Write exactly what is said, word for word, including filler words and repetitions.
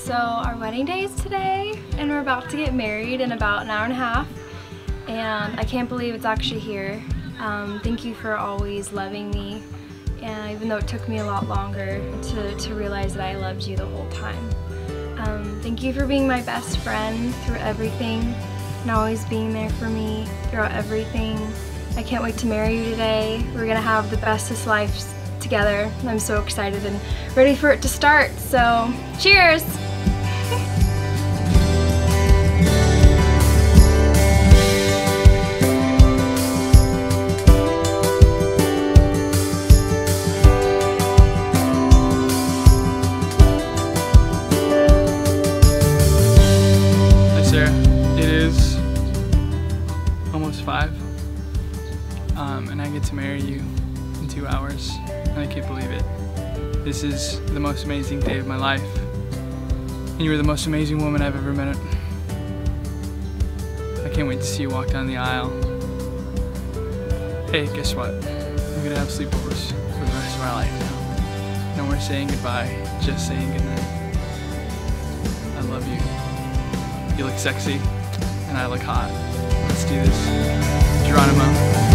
So our wedding day is today, and we're about to get married in about an hour and a half, and I can't believe it's actually here. Um, thank you for always loving me, and even though it took me a lot longer to, to realize that I loved you the whole time. Um, thank you for being my best friend through everything, and always being there for me throughout everything. I can't wait to marry you today. We're gonna have the bestest lives together. I'm so excited and ready for it to start, so cheers! It is almost five, um, and I get to marry you in two hours, and I can't believe it. This is the most amazing day of my life, and you are the most amazing woman I've ever met. I can't wait to see you walk down the aisle. Hey, guess what? We're gonna have sleepovers for the rest of our life now. No more saying goodbye, just saying goodnight. I love you. You look sexy, and I look hot. Let's do this. Geronimo.